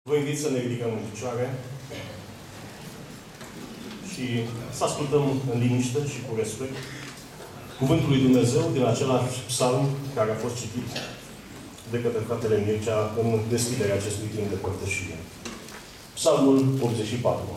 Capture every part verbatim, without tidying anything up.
Vă invit să ne ridicăm în picioare și să ascultăm în liniște și cu respect Cuvântul lui Dumnezeu din același psalm care a fost citit de către fratele Mircea în deschiderea acestui timp de părtășie. Psalmul optzeci și patru.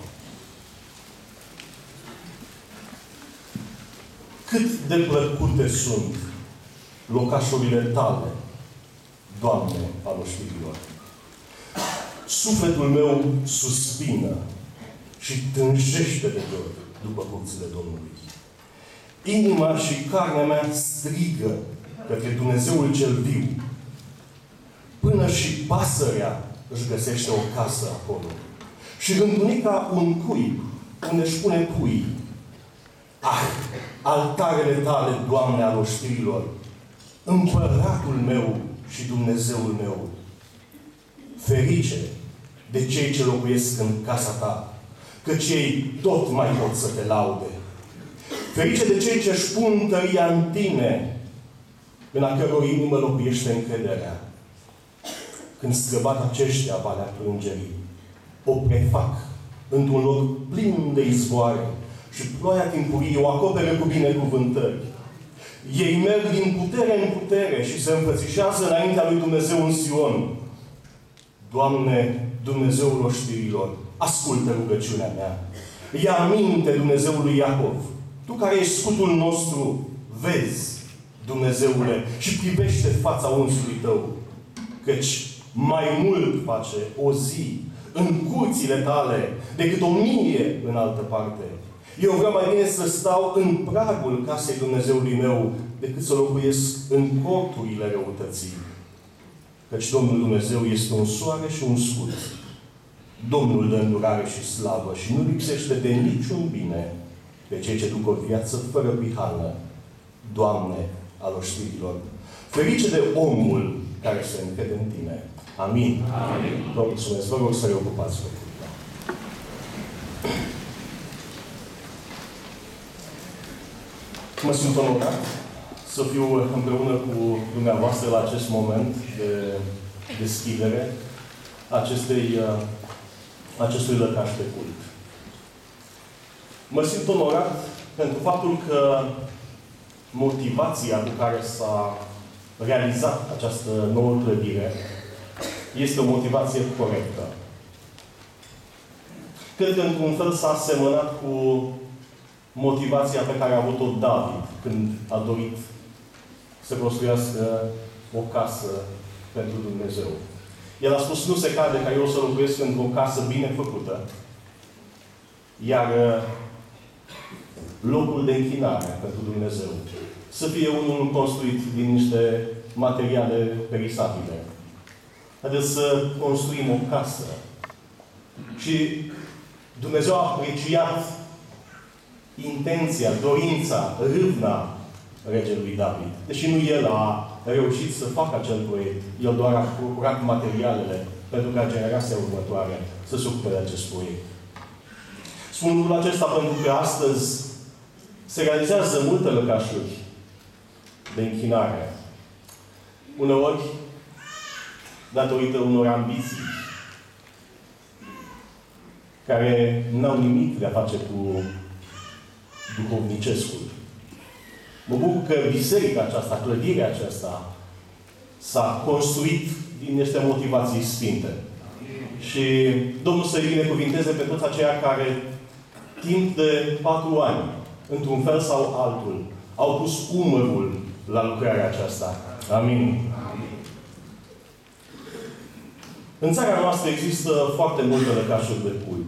Cât de plăcute sunt locașurile tale, Doamne, al oștirilor! Sufletul meu suspină și tânjește de dor după curțile Domnului. Inima și carnea mea strigă către Dumnezeul cel viu. Până și pasărea își găsește o casă acolo. Și rândunica un cuib unde își pune pui. Ah, altarele tale, Doamne, al oștirilor, împăratul meu și Dumnezeul meu! Ferice de cei ce locuiesc în casa ta, căci ei tot mai pot să te laude. Ferice de cei ce își pun tăria în tine, în a căror inimă locuiește încrederea. Când străbat aceștia valea plângerii, o prefac într-un loc plin de izvoare și ploaia timpurie o acoperă cu binecuvântări. Ei merg din putere în putere și se înfățișează înaintea lui Dumnezeu în Sion. Doamne, Dumnezeul oștirilor, ascultă rugăciunea mea. Ia aminte, Dumnezeul lui Iacov, Tu care ești scutul nostru, vezi, Dumnezeule, și privește fața unsului Tău, căci mai mult face o zi în curțile Tale decât o mie în altă parte. Eu vreau mai bine să stau în pragul casei Dumnezeului meu decât să locuiesc în corturile răutății. Căci Domnul Dumnezeu este un soare și un scut. Domnul dă îndurare și slavă și nu lipsește de niciun bine pe cei ce duc o viață fără prihană. Doamne, al oștirilor, ferice de omul care se încrede în Tine. Amin. Amin. Vă mulțumesc. Vă rog să reocupați locurile. Mă simt onorat să fiu împreună cu dumneavoastră la acest moment de deschidere acestei, acestui lăcaș de cult. Mă simt onorat pentru faptul că motivația cu care s-a realizat această nouă clădire este o motivație corectă. Cred că, într-un fel, s-a asemănat cu motivația pe care a avut-o David când a dorit să construiască o casă pentru Dumnezeu. El a spus, nu se cade ca eu să locuiesc într-o casă bine făcută, iar locul de închinare pentru Dumnezeu să fie unul construit din niște materiale perisabile. Haideți să construim o casă. Și Dumnezeu a apreciat intenția, dorința, râvna regelui David. Deși nu el a reușit să facă acel proiect, el doar a procurat materialele pentru ca generația următoare să se ocupe de acest proiect. Spun lucrul acesta pentru că astăzi se realizează multe lăcașuri de închinare. Uneori, datorită unor ambiții care n-au nimic de a face cu duhovnicescul. Mă bucur că biserica aceasta, clădirea aceasta, s-a construit din niște motivații sfinte. Și Domnul să-i binecuvinteze pe toți aceia care, timp de patru ani, într-un fel sau altul, au pus umărul la lucrarea aceasta. Amin. Amin. În țara noastră există foarte multe lăcașuri de cult.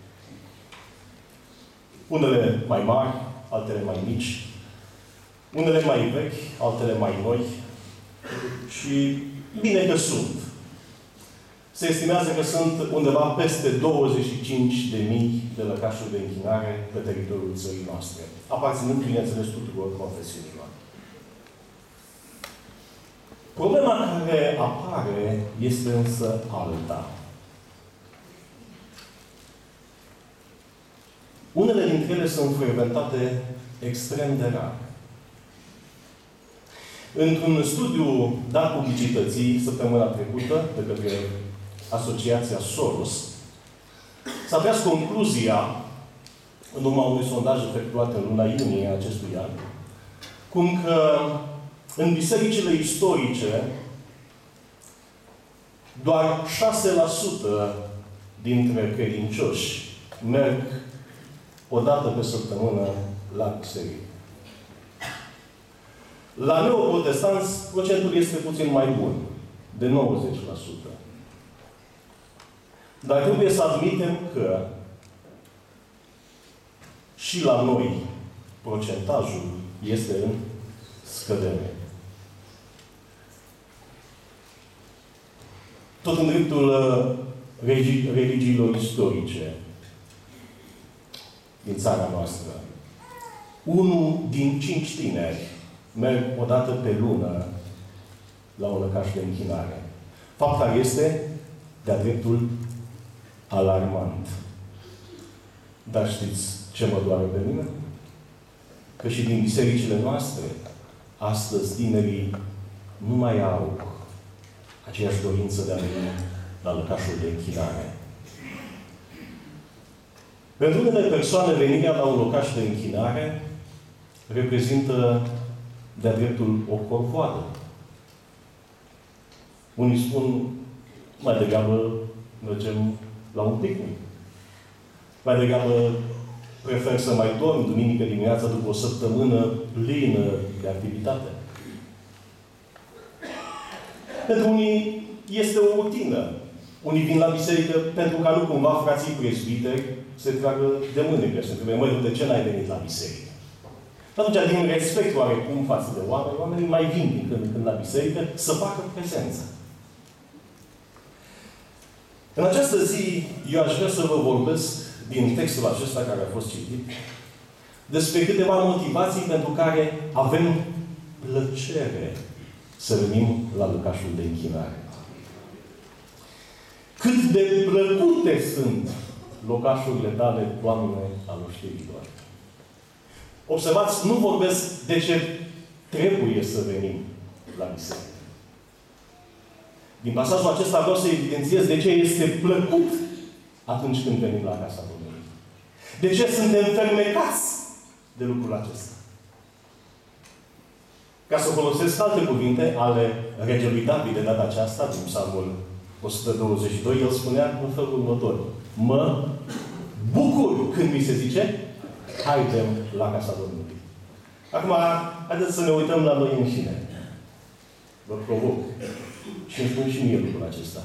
Unele mai mari, altele mai mici, unele mai vechi, altele mai noi. Și bine că sunt. Se estimează că sunt undeva peste douăzeci și cinci de mii de lăcașuri de închinare pe teritoriul țării noastre, aparținând, bineînțeles, tuturor confesiunilor. Problema care apare este însă alta. Unele dintre ele sunt frecventate extrem de rar. Într-un studiu dat publicității săptămâna trecută de către Asociația Soros, s-a tras concluzia, în urma unui sondaj efectuat în luna iunie acestui an, cum că în bisericile istorice doar șase la sută dintre credincioși merg o dată pe săptămână la biserică. La neoprotestanți, procentul este puțin mai bun, de nouăzeci la sută. Dar trebuie să admitem că și la noi procentajul este în scădere. Tot în dreptul religi religiilor istorice din țara noastră, unul din cinci tineri merg o dată pe lună la un lăcaș de închinare. Fapt care este de-a dreptul alarmant. Dar știți ce mă doare pe mine? Că și din bisericile noastre, astăzi, tinerii nu mai au aceeași dorință de a veni la lăcașul de închinare. Pentru unele persoane, venirea la un locaș de închinare reprezintă de-a dreptul o corvoadă. Unii spun, mai degrabă mergem la un picnic. Mai degrabă prefer să mai dorm duminică dimineața după o săptămână plină de activitate. Pentru unii este o rutină. Unii vin la biserică pentru ca nu cumva frații prezbiteri se tragă de mânecă. Se întrebe, măi, de ce n-ai venit la biserică? Atunci, din respect oarecum față de oameni, oamenii mai vin din când în când la biserică să facă prezență. În această zi, eu aș vrea să vă vorbesc din textul acesta care a fost citit despre câteva motivații pentru care avem plăcere să venim la lăcașul de închinare. Cât de plăcute sunt locașurile tale, Doamne, al oștirilor. Observați, nu vorbesc de ce trebuie să venim la biserică. Din pasajul acesta vreau să evidențiez de ce este plăcut atunci când venim la casa Domnului. De ce suntem fermecați de lucrul acesta. Ca să folosesc alte cuvinte ale regelui David de data aceasta, din Psalmul o sută douăzeci și doi, el spunea în felul următor: mă bucur când mi se zice, haidem la casa Domnului. Acum, haideți să ne uităm la noi înșine. Vă provoc. Și îmi spun și mie lucrul acesta.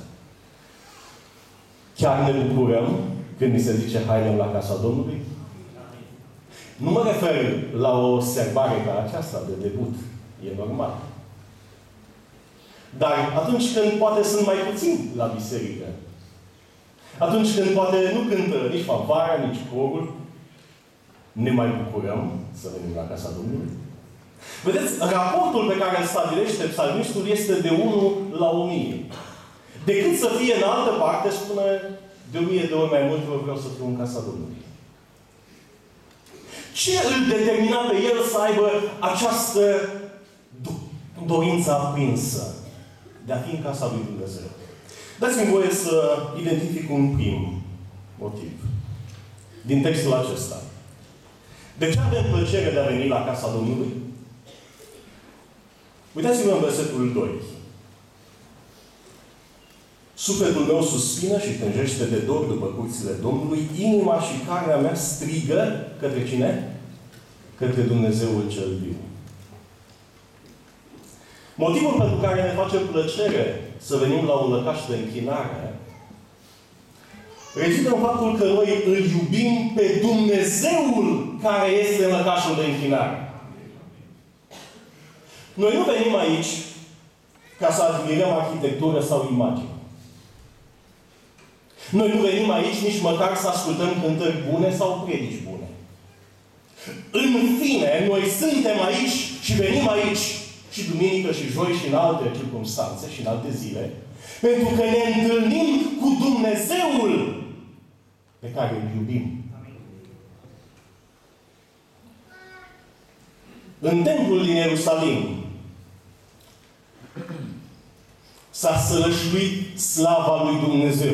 Chiar ne bucurăm când mi se zice, haidem la casa Domnului? Nu mă refer la o serbare ca aceasta de debut. E normal. Dar atunci când poate sunt mai puțini la biserică, atunci când poate nu cântă nici fanfara, nici corul, ne mai bucurăm să venim la casa Domnului. Vedeți, raportul pe care îl stabilește psalmistul este de unu la o mie. Decât să fie în altă parte, spune de o mie de ori mai mult, eu vreau să fiu în casa Domnului. Ce îl determina pe el să aibă această dorință aprinsă de a fi în casa lui Dumnezeu? Dați-mi voie să identific un prim motiv din textul acesta. De ce avem plăcere de a veni la casa Domnului? Uitați-vă în versetul doi. Sufletul meu suspină și tânjește de dor după curțile Domnului, inima și carnea mea strigă către cine? Către Dumnezeul cel viu. Motivul pentru care ne face plăcere să venim la un lăcaș de închinare rezidă în faptul că noi îl iubim pe Dumnezeul care este în lăcașul de închinare. Noi nu venim aici ca să admirăm arhitectură sau imagine. Noi nu venim aici nici măcar să ascultăm cântări bune sau predici bune. În fine, noi suntem aici și venim aici și duminică și joi și în alte circunstanțe și în alte zile, pentru că ne întâlnim cu Dumnezeul pe care îl iubim. În templul din Ierusalim s-a sălășluit slava lui Dumnezeu.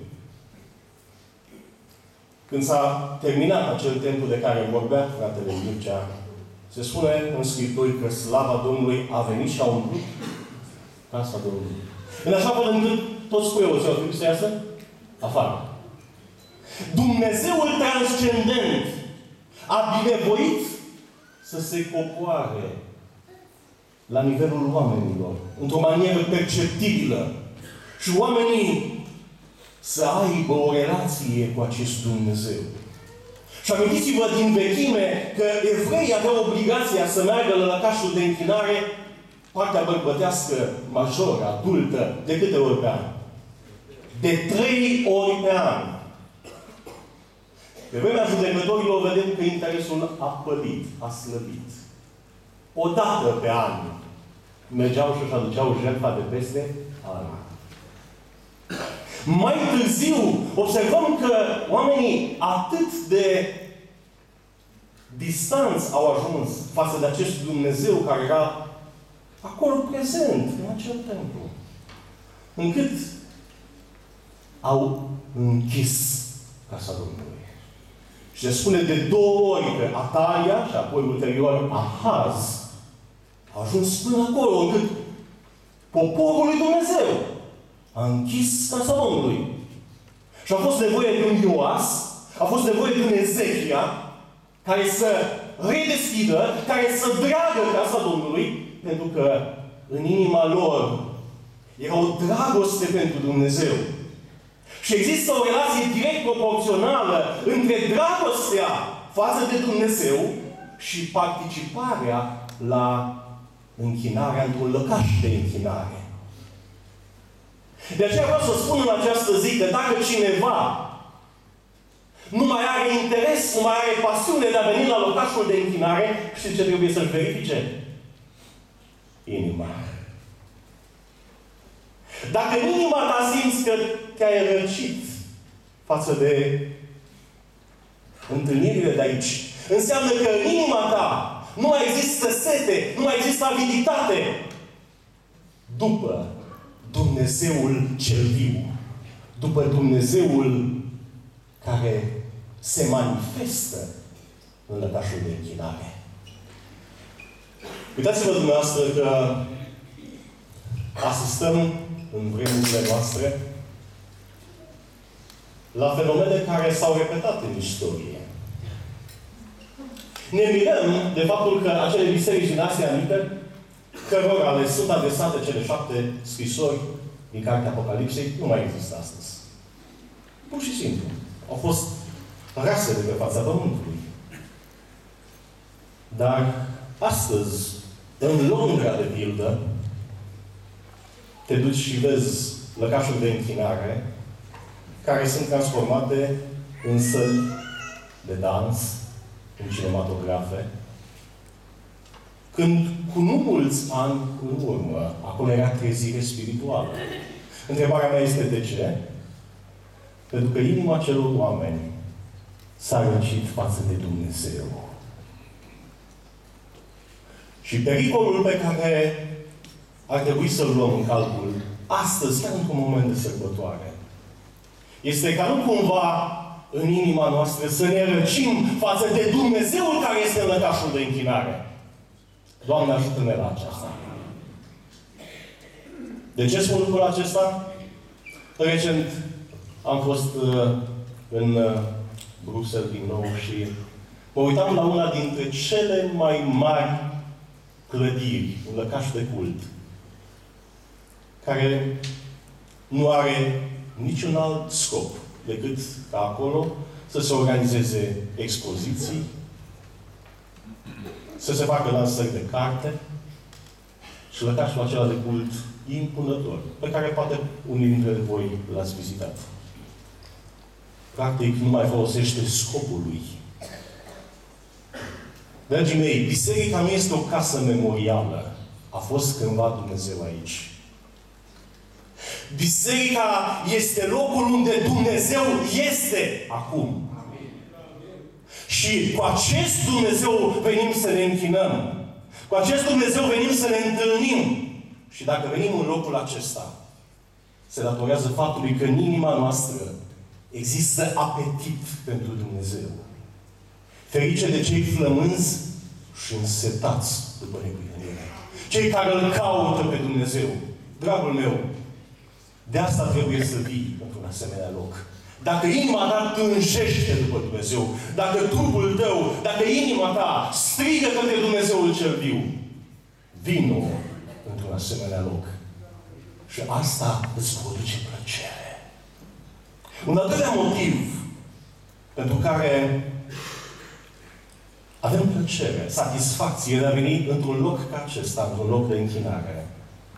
Când s-a terminat acel templu de care vorbea fratele Mircea, se spune în Scripturi că slava Domnului a venit și a umplut casa Domnului. În așa fel încât toți preoții au trebuit să iasă afară. Dumnezeul transcendent a binevoit să se coboare la nivelul oamenilor, într-o manieră perceptibilă. Și oamenii să aibă o relație cu acest Dumnezeu. Și amintiți-vă din vechime că evreii aveau obligația să meargă la lăcașul de închinare, partea bărbătească, majoră, adultă, de câte ori pe an? De trei ori pe an. Pe vremea judecătorilor vedem că interesul a pălit, a slăbit. O dată pe an mergeau și își aduceau jertfa de peste an. Mai târziu observăm că oamenii atât de distanți au ajuns față de acest Dumnezeu care era acolo prezent, în acel templu, încât au închis casa Domnului. Și se spune de două ori că Atalia și apoi ulterior Ahaz a ajuns până acolo, încât poporul lui Dumnezeu a închis casa Domnului. Și a fost nevoie de un Ioas, a fost nevoie de un Ezechia, care să redeschidă, care să dragă casa Domnului, pentru că în inima lor era o dragoste pentru Dumnezeu. Și există o relație direct proporțională între dragostea față de Dumnezeu și participarea la închinarea într-un lăcaș de închinare. De aceea vreau să spun în această zi că dacă cineva nu mai are interes, nu mai are pasiune de a veni la locașul de închinare, știți ce trebuie să-și verifice? Inima. Dacă în inima ta simți că te-ai răcit față de întâlnirile de aici, înseamnă că în inima ta nu mai există sete, nu mai există aviditate după Dumnezeul cel viu, după Dumnezeul care se manifestă în lăcașul de închinare. Uitați-vă dumneavoastră că asistăm în vremurile noastre la fenomene care s-au repetat în istorie. Ne mirăm de faptul că acele biserici din Asia Mică, cărora le sunt adresate cele șapte scrisori din Cartea Apocalipsei, nu mai există astăzi. Pur și simplu. Au fost rase de pe fața Pământului. Dar astăzi, în Londra, de pildă, te duci și vezi lăcașuri de închinare care sunt transformate în săli de dans, în cinematografe, când cu nu mulți ani în urmă, acolo era trezire spirituală. Întrebarea mea este de ce? Pentru că inima celor oameni s-a răcit față de Dumnezeu. Și pericolul pe care ar trebui să-l luăm în calcul astăzi, chiar într-un moment de sărbătoare, este ca nu cumva în inima noastră să ne răcim față de Dumnezeul care este în lăcașul de închinare. Doamne, ajută-ne la aceasta. De ce spun lucrul acesta? Recent am fost uh, în uh, Bruxelles din nou și mă uitam la una dintre cele mai mari clădiri, un lăcaș de cult, care nu are niciun alt scop decât ca acolo să se organizeze expoziții, să se facă lansări de carte și lăcașul acela de cult impunător, pe care poate unii dintre voi l-ați vizitat. Practic, nu mai folosește scopul lui. Dragii mei, biserica nu este o casă memorială. A fost cândva Dumnezeu aici. Biserica este locul unde Dumnezeu este acum. Și cu acest Dumnezeu venim să ne închinăm. Cu acest Dumnezeu venim să ne întâlnim. Și dacă venim în locul acesta, se datorează faptului că în inima noastră există apetit pentru Dumnezeu. Ferice de cei flămânzi și însetați după neprihănire. Cei care îl caută pe Dumnezeu. Dragul meu, de asta trebuie să vii într-un asemenea loc. Dacă inima ta tânjește după Dumnezeu, dacă trupul tău, dacă inima ta strigă către Dumnezeul cel viu, vino într-un asemenea loc. Și asta îți produce plăcere. Un al doilea motiv pentru care avem plăcere, satisfacție de a veni într-un loc ca acesta, într-un loc de închinare,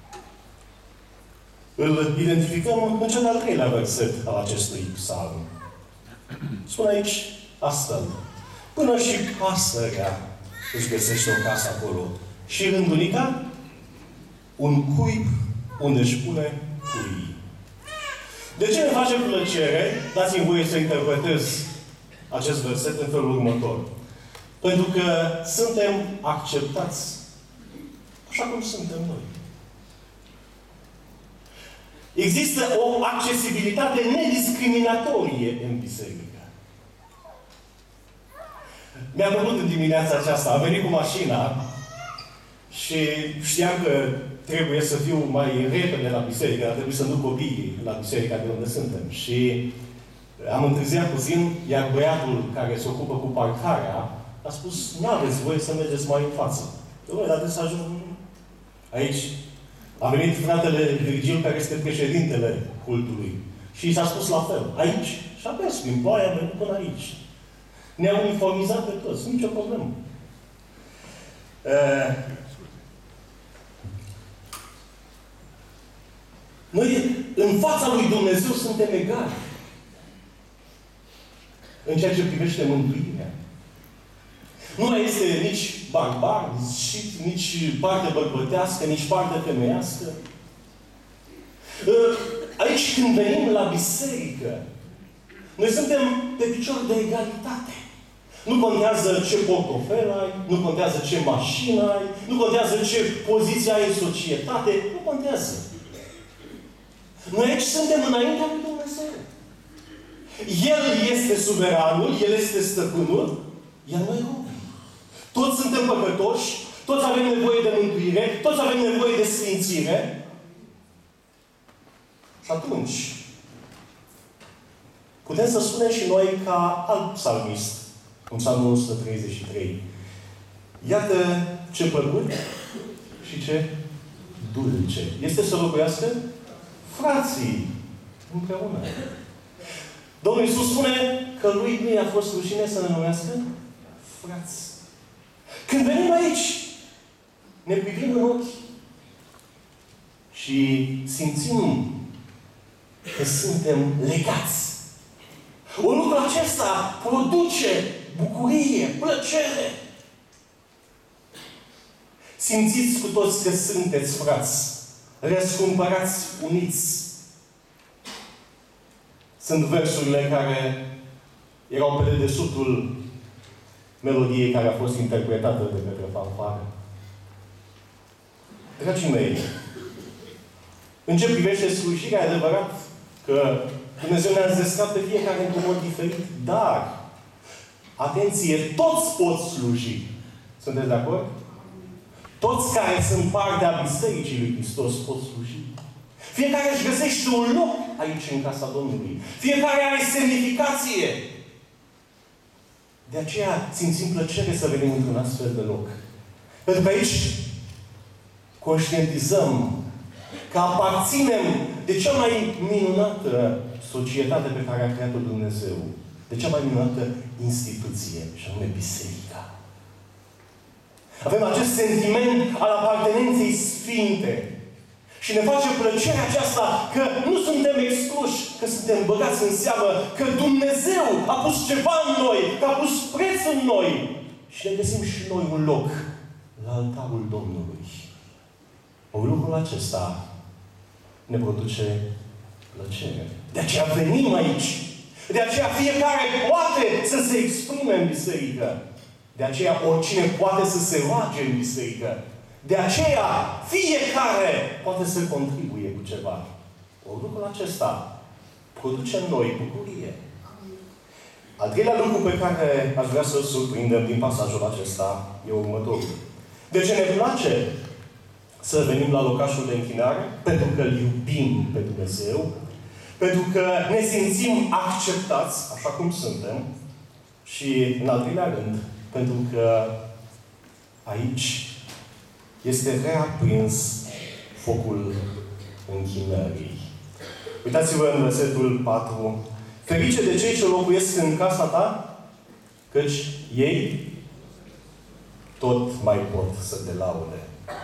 îl identificăm în cel de-al treilea verset al acestui psalm. Spune aici astfel: până și pasărea își găsește o casă acolo. Și rândunica, un cuib unde își pune cuii. De ce ne face plăcere? Dați-mi voie să interpretez acest verset în felul următor. Pentru că suntem acceptați așa cum suntem noi. Există o accesibilitate nediscriminatorie în biserică. Mi-a plăcut în dimineața aceasta. Am venit cu mașina și știam că trebuie să fiu mai repede la biserică, dar trebuie să duc copiii la biserica de unde suntem. Și am întârziat puțin, iar băiatul care se ocupă cu parcarea a spus: nu aveți voie să mergeți mai în față. Dom'le, dar trebuie să ajung aici. A venit fratele Virgil, care este președintele cultului. Și i s-a spus la fel. Aici. Și a mers prin ploaie, a venit până aici. Ne-au uniformizat pe toți. Nici o problemă. Uh, Noi, în fața lui Dumnezeu, suntem egali. În ceea ce privește mântuirea. Nu mai este nici barbar, nici, nici parte bărbătească, nici parte femeiască. Aici, când venim la biserică, noi suntem pe picior de egalitate. Nu contează ce portofel ai, nu contează ce mașină ai, nu contează ce poziție ai în societate, nu contează. Noi aici suntem înaintea lui Dumnezeu. El este suveranul, El este stăpânul, iar noi robii. Toți suntem păcătoși, toți avem nevoie de mântuire, toți avem nevoie de sfințire. Și atunci, putem să spunem și noi ca alt psalmist, în psalmul o sută treizeci și trei. Iată ce plăcut și ce dulce este să locuiască frații împreună. Domnul Iisus spune că lui nu i-a fost rușine să ne numească frați. Când venim aici, ne privim în ochi și simțim că suntem legați. Un lucru acesta produce bucurie, plăcere. Simțiți cu toți că sunteți frați, răscumpărați, uniți. Sunt versurile care erau pe dedesubtul melodiei care a fost interpretată de către fanfară. Dragii mei, în ce privește slujirea, e adevărat că Dumnezeu ne-a zescat pe fiecare într-un mod diferit, dar, atenție, toți pot sluji. Sunteți de acord? Toți care sunt parte a Bisericii lui Hristos pot sluji. Fiecare își găsește un loc aici în casa Domnului. Fiecare are semnificație. De aceea simțim plăcere să venim într-un astfel de loc. Pentru că aici conștientizăm că aparținem de cea mai minunată societate pe care a creat-o Dumnezeu. De cea mai minunată instituție, și anume Biserica. Avem acest sentiment al apartenenței sfinte. Și ne face plăcerea aceasta că nu suntem excluși, că suntem băgați în seamă, că Dumnezeu a pus ceva în noi, că a pus preț în noi. Și ne găsim și noi un loc la altarul Domnului. O lucrul acesta ne produce plăcere. De aceea venim aici. De aceea fiecare poate să se exprime în biserică. De aceea oricine poate să se roage în biserică. De aceea fiecare poate să contribuie cu ceva Ori lucrul acesta produce în noi bucurie. Al treilea lucru pe care aș vrea să-l surprindem din pasajul acesta e următorul. De ce ne place să venim la locașul de închinare? Pentru că îl iubim pe Dumnezeu, pentru că ne simțim acceptați, așa cum suntem, și, în al treilea rând, pentru că aici este reaprins focul închinării. Uitați-vă în versetul patru. Ferice de cei ce locuiesc în casa ta, căci ei tot mai pot să te laude.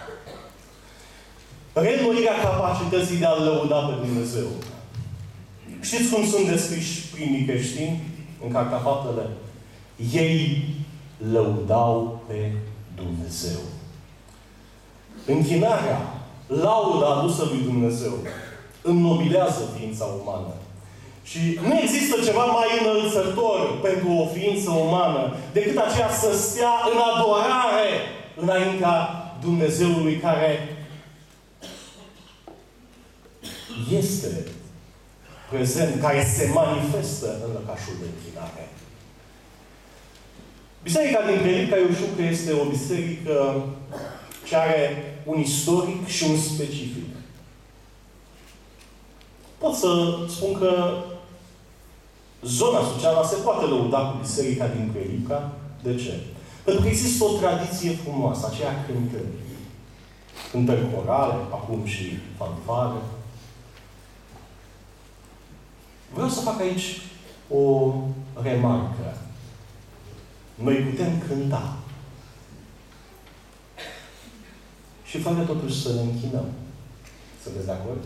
Reînnoirea capacității de a lăuda pe Dumnezeu. Știți cum sunt descriși primii creștini în Cartea Faptele? Ei lăudau pe Dumnezeu. Închinarea, lauda adusă lui Dumnezeu, înnobilează ființa umană. Și nu există ceva mai înălțător pentru o ființă umană decât aceea să stea în adorare înaintea Dumnezeului care este prezent, care se manifestă în lăcașul de închinare. Biserica din Prelica, eu știu că este o biserică ce are un istoric și un specific. Pot să spun că zona Suceava se poate lăuda cu biserica din Prelica. De ce? Pentru că există o tradiție frumoasă, aceea cântării. Cântări corale, acum și fanfare. Vreau să fac aici o remarcă. Noi putem cânta. Și fără totuși să ne închinăm. Sunteți de acord?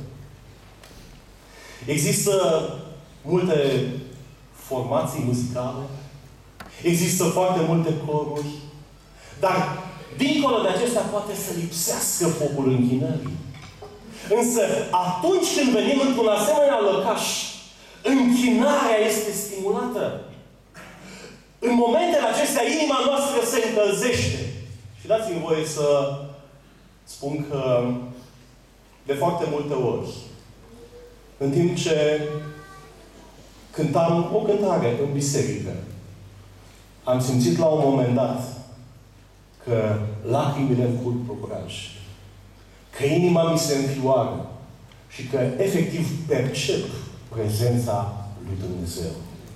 Există multe formații muzicale. Există foarte multe coruri. Dar, dincolo de acestea, poate să lipsească focul închinării. Însă, atunci când venim într-un asemenea lăcaș, închinarea este stimulată. În momentele acestea, inima noastră se încălzește. Și dați-mi voie să spun că de foarte multe ori, în timp ce cântam o cântare în biserică, am simțit la un moment dat că lacrimile îmi curg pe obraj, că inima mi se înfioară și că efectiv percep prezența lui Dumnezeu.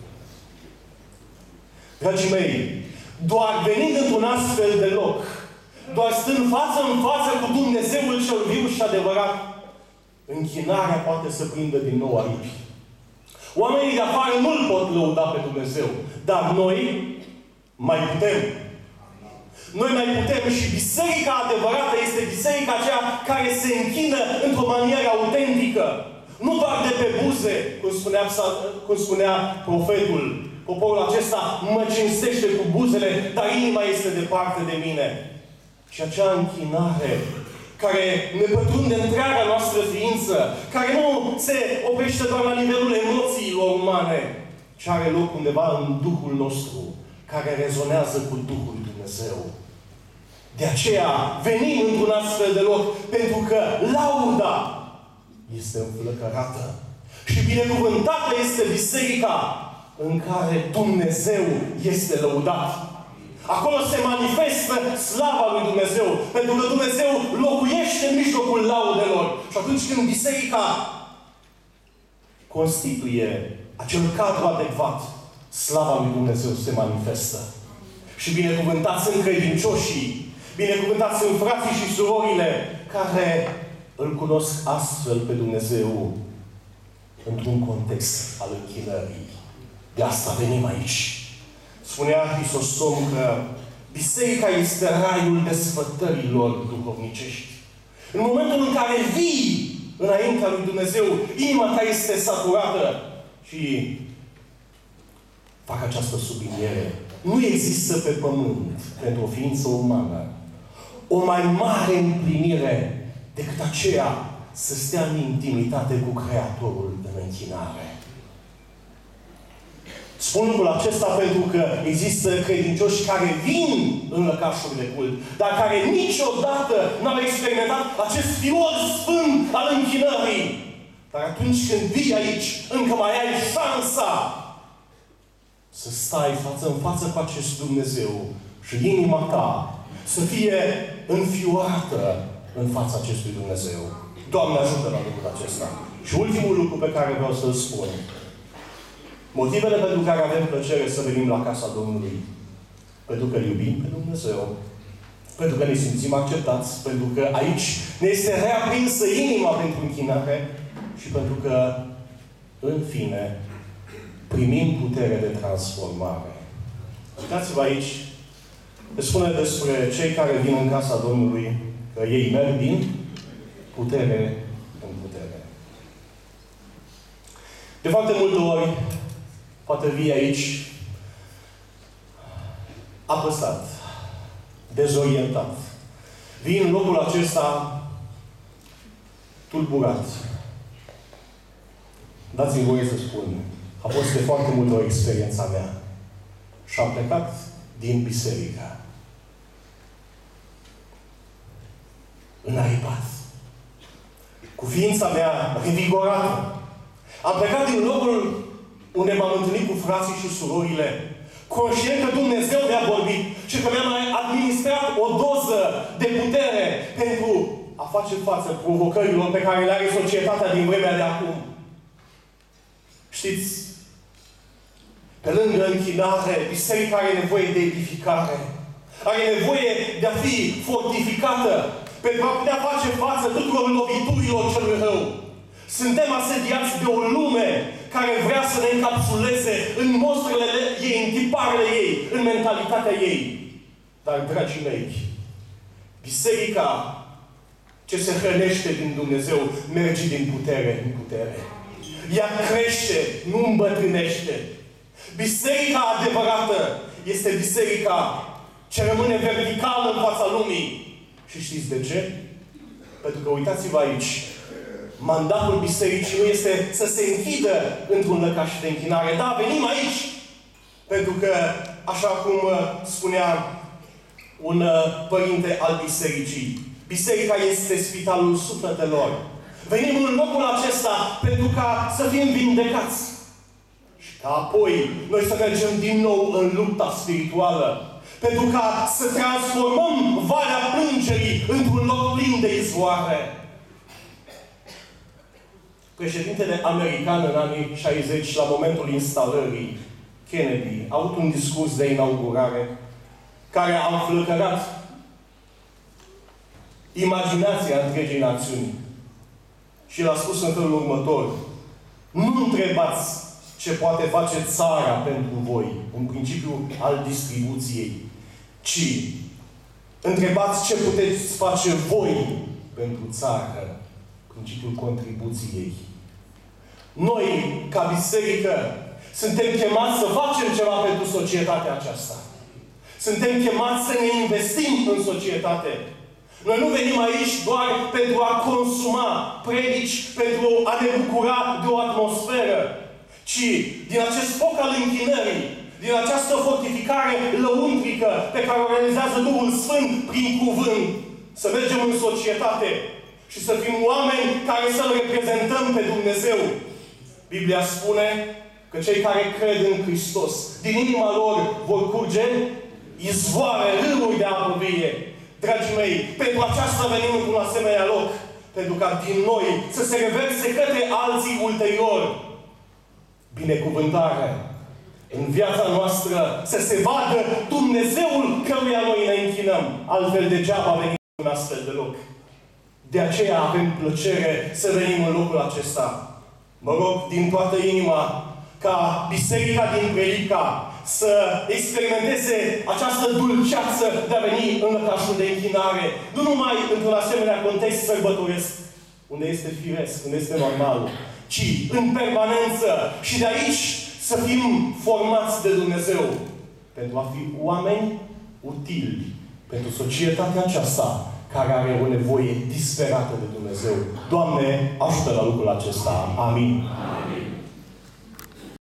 Dragii mei, doar venind într-un astfel de loc, doar stând față în față cu Dumnezeul cel viu și adevărat, închinarea poate să prindă din nou aripi. Oamenii de afară nu-L pot lăuda pe Dumnezeu, dar noi mai putem. Noi mai putem și biserica adevărată este biserica aceea care se închină într-o manieră autentică. Nu doar de pe buze, cum spunea, cum spunea profetul. Poporul acesta mă cinstește cu buzele, dar inima este departe de mine. Și acea închinare care ne pătrunde întreaga noastră ființă, care nu se oprește doar la nivelul emoțiilor umane, ci are loc undeva în Duhul nostru, care rezonează cu Duhul lui Dumnezeu. De aceea venim într-un astfel de loc, pentru că lauda este înflăcărată. Și binecuvântată este biserica în care Dumnezeu este lăudat. Acolo se manifestă slava lui Dumnezeu. Pentru că Dumnezeu locuiește în mijlocul laudelor. Și atunci când biserica constituie acel cadru adecvat, slava lui Dumnezeu se manifestă. Și binecuvântați sunt credincioșii, binecuvântați sunt frații și surorile care îl cunosc astfel pe Dumnezeu într-un context al închinării. De asta venim aici. Spunea Hristosom că biserica este raiul desfătărilor duhovnicești. În momentul în care vii înaintea lui Dumnezeu, inima ta este saturată. Și fac această subliniere. Nu există pe pământ, pentru o ființă umană, o mai mare împlinire decât aceea să stea în intimitate cu Creatorul în închinare. Spun lucrul acesta pentru că există credincioși care vin în lăcașul de cult, dar care niciodată n-au experimentat acest fior sfânt al închinării. Dar atunci când vii aici, încă mai ai șansa să stai față în față cu acest Dumnezeu și inima ta să fie înfiorată în fața acestui Dumnezeu. Doamne, ajută la lucrul acesta. Și ultimul lucru pe care vreau să-l spun. Motivele pentru care avem plăcere să venim la casa Domnului. Pentru că iubim pe Dumnezeu. Pentru că ne simțim acceptați. Pentru că aici ne este reaprinsă inima pentru închinare. Și pentru că, în fine, primim putere de transformare. Uitați-vă aici. Se spune despre cei care vin în casa Domnului că ei merg din putere în putere. De foarte multe ori, poate vii aici apăsat, dezorientat. Vii în locul acesta tulburat. Dați-mi voie să spun, a fost de foarte multe ori experiența mea. Și am plecat din biserică. Înaripat. Cu ființa mea revigorată. Am plecat din locul unde m-am întâlnit cu frații și surorile, conștient că Dumnezeu mi-a vorbit și că mi-a mai administrat o doză de putere pentru a face față provocărilor pe care le are societatea din vremea de acum. Știți, pe lângă închinare, biserica are nevoie de edificare. Are nevoie de a fi fortificată pentru a putea face față tuturor loviturilor celui rău. Suntem asediați de o lume care vrea să ne încapsuleze în mostrele ei, în tiparele ei, în mentalitatea ei. Dar, dragii mei, biserica ce se hrănește din Dumnezeu merge din putere în putere. Ea crește, nu îmbătrânește. Biserica adevărată este biserica ce rămâne verticală în fața lumii. Și știți de ce? Pentru că uitați-vă aici. Mandatul bisericii nu este să se închidă într-un lăcaș de închinare. Da, venim aici. Pentru că, așa cum spunea un părinte al bisericii, biserica este spitalul sufletelor. Venim în locul acesta pentru ca să fim vindecați. Și ca apoi noi să mergem din nou în lupta spirituală. Pentru ca să transformăm Valea Plângerii într-un loc plin de izvoare. Președintele american în anii șaizeci, la momentul instalării, Kennedy, a avut un discurs de inaugurare care a înflăcărat imaginația întregii națiuni. Și l-a spus în felul următor: nu întrebați ce poate face țara pentru voi, în principiu al distribuției, ci întrebați ce puteți face voi pentru țară, principiul contribuției. Noi, ca biserică, suntem chemați să facem ceva pentru societatea aceasta. Suntem chemați să ne investim în societate. Noi nu venim aici doar pentru a consuma predici, pentru a ne bucura de o atmosferă, ci din acest foc al închinării, din această fortificare lăuntrică pe care o realizează Duhul Sfânt prin cuvânt, să mergem în societate și să fim oameni care să-L reprezentăm pe Dumnezeu. Biblia spune că cei care cred în Hristos, din inima lor vor curge izvoare, râuri de apă vie. Dragii mei, pentru aceasta venim într-un asemenea loc. Pentru ca din noi să se reverse către alții ulterior binecuvântare. În viața noastră să se vadă Dumnezeul căruia noi ne închinăm. Altfel degeaba venim în astfel de loc. De aceea avem plăcere să venim în locul acesta. Mă rog din toată inima ca biserica din Prelica să experimenteze această dulceață de a veni în lăcașul de închinare. Nu numai într-un asemenea context sărbătoresc, unde este firesc, unde este normal, ci în permanență și de aici să fim formați de Dumnezeu pentru a fi oameni utili pentru societatea aceasta care are o nevoie disperată de Dumnezeu. Doamne, ajută la lucrul acesta. Amin.